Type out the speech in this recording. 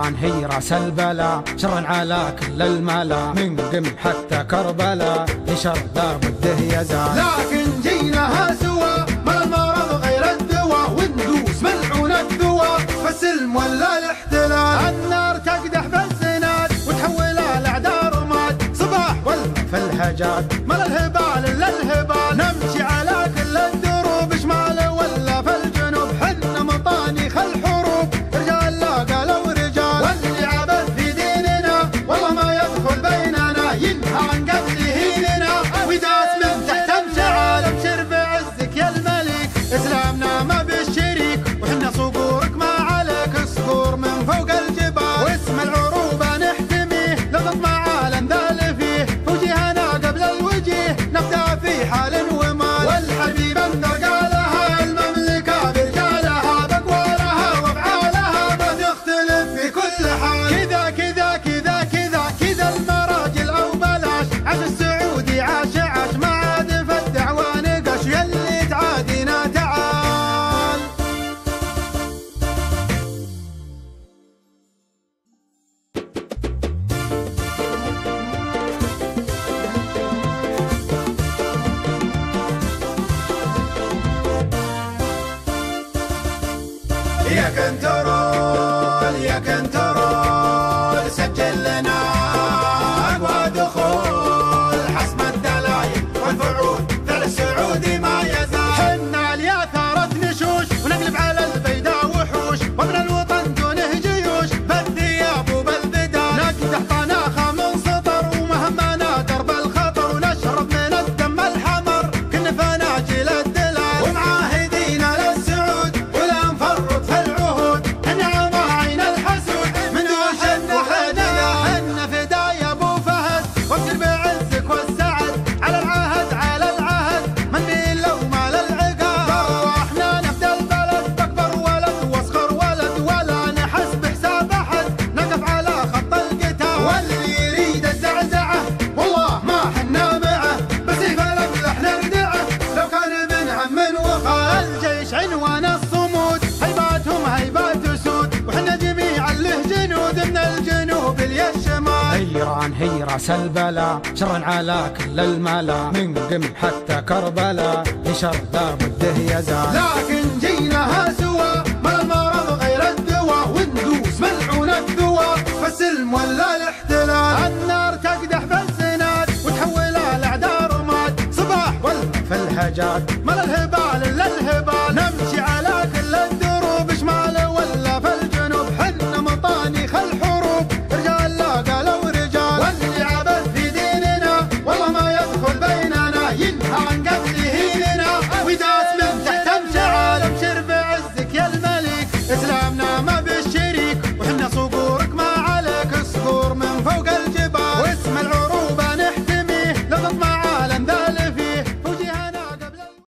إيران هي راس البلا، شرا على كل الملا، من قم حتى كربلا، لشر ذا بده يزال. لكن جيناها سوا، ما المرض غير الدواء، وندوس ملعون الدواء، فالسلم ولا الاحتلال. النار تقدح بالزناد وتحول الاعداء رماد، صباح والله في الهجات، مال الهبال الا الهبال، نمشي على كل الدروب، شمال ولا في الجنوب، حنا مطانيخ الحروب، رجال لا قالوا رجال، واللي عبث في ديننا والله ما يدخل بيننا، ينهى عن قتل هيننا، وداس من تحت امشعال، ابشر بعزك يا الملك، اسلامنا ما بالشريك، وحنا صقورك ما عليك، صقور من فوق الجبال، واسم العروبه نحتميه، لو تطمع عالم ذال فيه، وجهنا قبل الوجيه، نبدا في حال ومال، والحبيب اندر قالها، المملكه برجالها، باقوالها وافعالها ما تختلف في كل حال، كذا كذا كذا كذا كذا المراجل او بلاش، عاش السعودي عاش عاش، ما عاد في الدعوه نقش، يلي تعادينا تعال. يا كنترول يا كنترول، سجل لنا اقوى دخول، حسم الدلايل والفعول، فعل السعودي ما يزال، حنا الياثارة نشوش، ونقلب على البيداء وحوش، وابن الوطن دونه جيوش، بالثياب وبالبدال، نقدح طناخة من سطر، ومهمنا درب الخطر، ونشرب من الدم الحمر، كنا فناجل الدلال، ومعاهدين للسعود، ولا نفرط في العهود، النعم عين الحسود، من دون حنا فدا يا ابو فهد، وابشر بعزك والسعد، على العهد على العهد، من مين لو مال العقاب، احنا نفدى البلد، باكبر ولد واصغر ولد، ولا نحس بحساب احد، نقف على خط القتال، واللي يريد الزعزعه والله ما حنا معه، بسيف الاقلح نردعه، لو كان ابن عم وخال، الجيش عنوان الصمود، هيباتهم هيبات اسود، وحنا جميعا له جنود، من الجنوب للشمال. إيران هي راس البلا، شرا على كل الملا، من قم حتى كربلا، لشر ذا بده يزال. لكن جيناها سوا، ما المرض غير الدواء، وندوس ملعون الدواء، فالسلم ولا الاحتلال. النار تقدح بالزناد وتحول الاعداء رماد، صباح والله في الهجات، مال الهبال الا الهبال، نمشي على كل الدروب، شمال ولا في الجنوب، حنا مطانيخ الحروب، رجال لا قالوا رجال، واللي عبث في ديننا والله ما يدخل بيننا، ينهى عن قتل هيننا، وداس من تحت امشعال، ابشر بعزك يا الملك، اسلامنا